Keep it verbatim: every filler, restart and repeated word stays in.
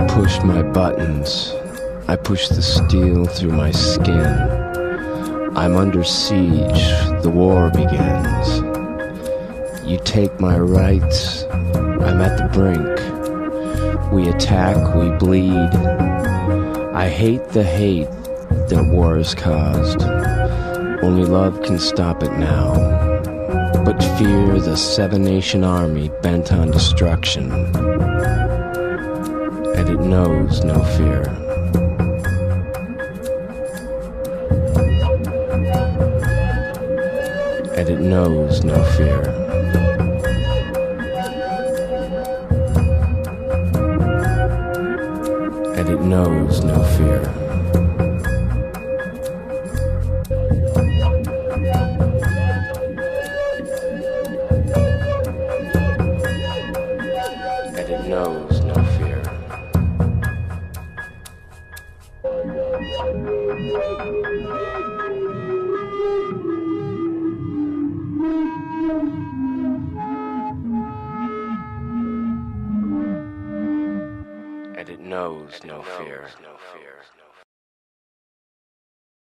push my buttons. I push the steel through my skin. I'm under siege. The war begins. You take my rights. I'm at the brink. We attack, we bleed. I hate the hate that war has caused. Only love can stop it now. But fear the seven-nation army bent on destruction. And it knows no fear. And it knows no fear. And it knows no fear. And it knows no fear. And it knows no fear.